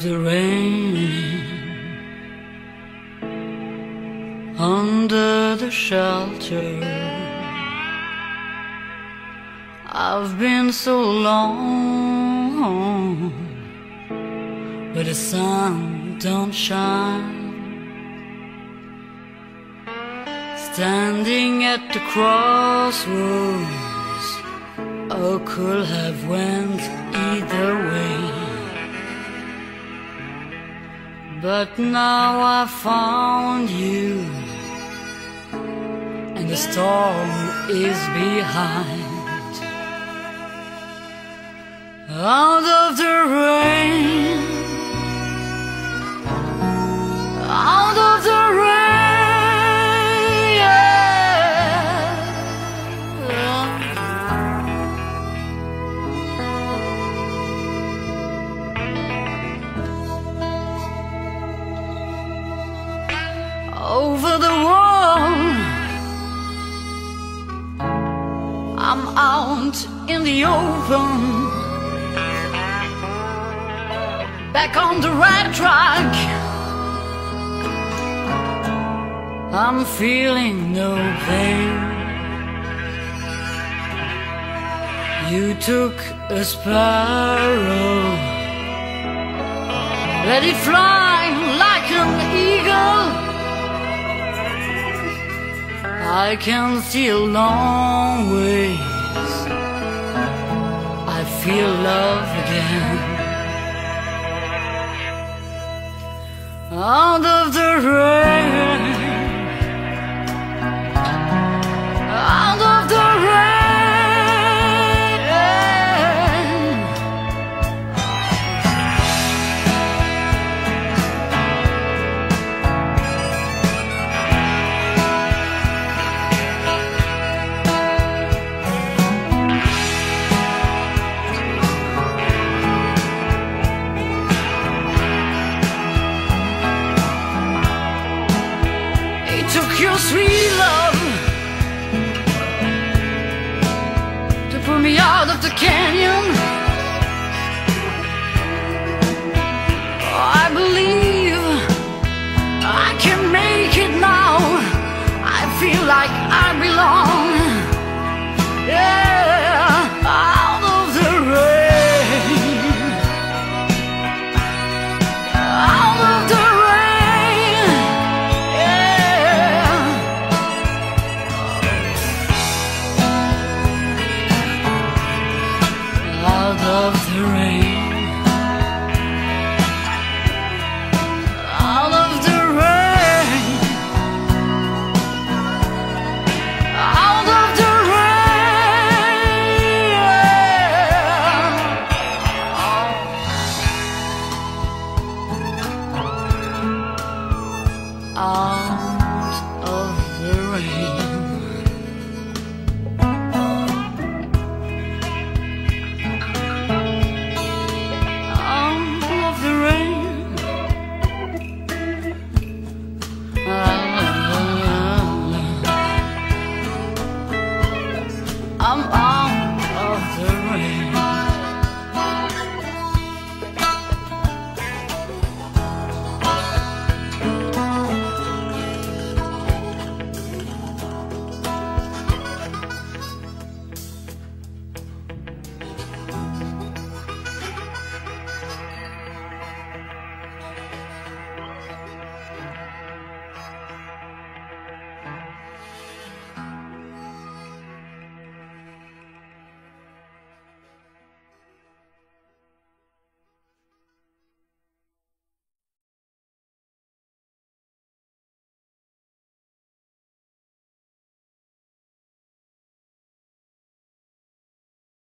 the rain, under the shelter. I've been so long, but the sun don't shine. Standing at the crossroads, I could have went either way, but now I found you, and the storm is behind. Out of the rain, out of the rain, yeah. Over the wall, I'm out in the open, back on the right track. I'm feeling no pain. You took a sparrow, let it fly like an eagle. I can see a long ways. I feel love again. Out of the rain, out of the rain, took your sweet love to pull me out of the canyon. I believe I can make it now. I feel like I belong, yeah, out of the rain, out of the rain, yeah. Out of the rain, out of the rain, out of the rain, yeah.